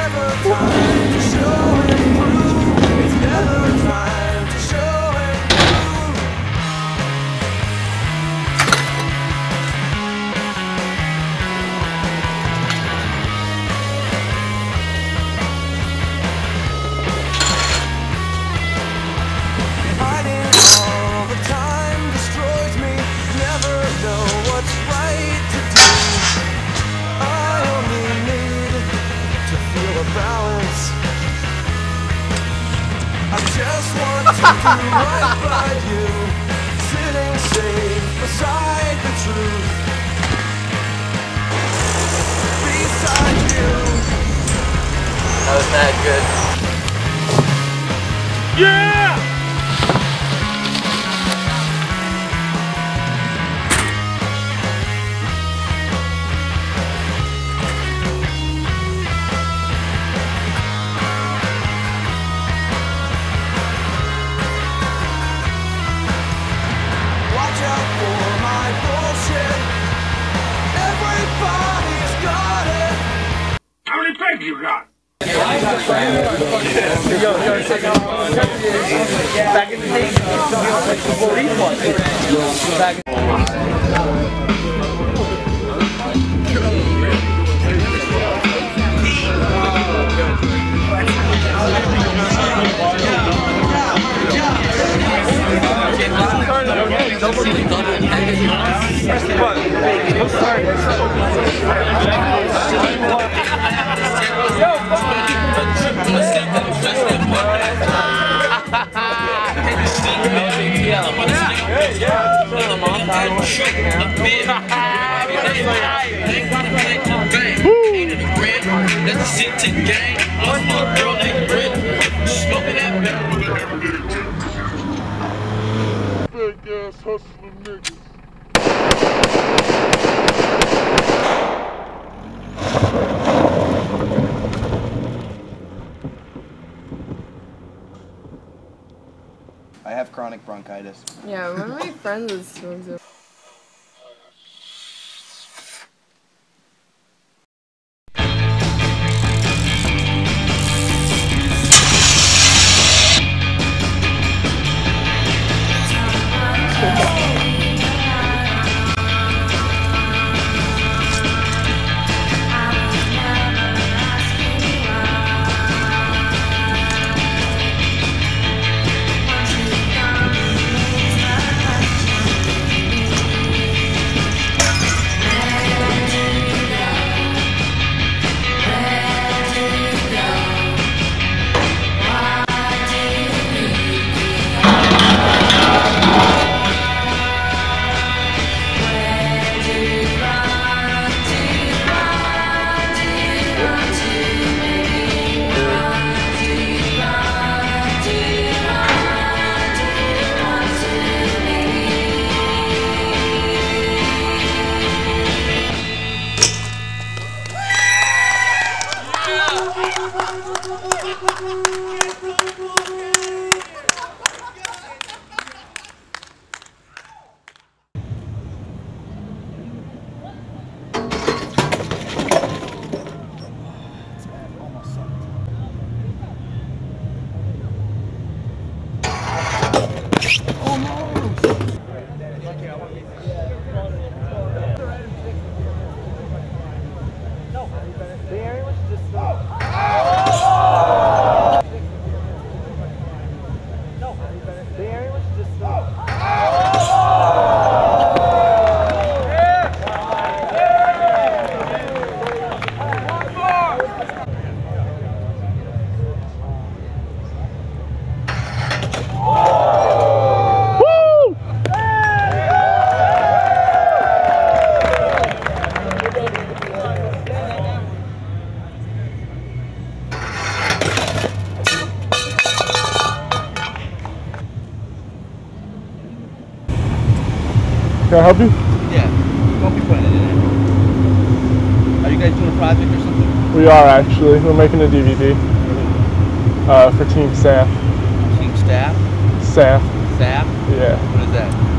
Right by you, sitting safe beside the truth. Beside you. That was mad good. Yeah! How many pegs you got? Back in the day, the police was. Press the button. I'm sorry. Big ass hustling niggas. I have chronic bronchitis. Yeah, one of my friends is smokes it. Can I help you? Yeah. Don't be putting it in it. Are you guys doing a project or something? We are actually. We're making a DVD for Team Staff. Team staff? Staff. Staff? Yeah. What is that?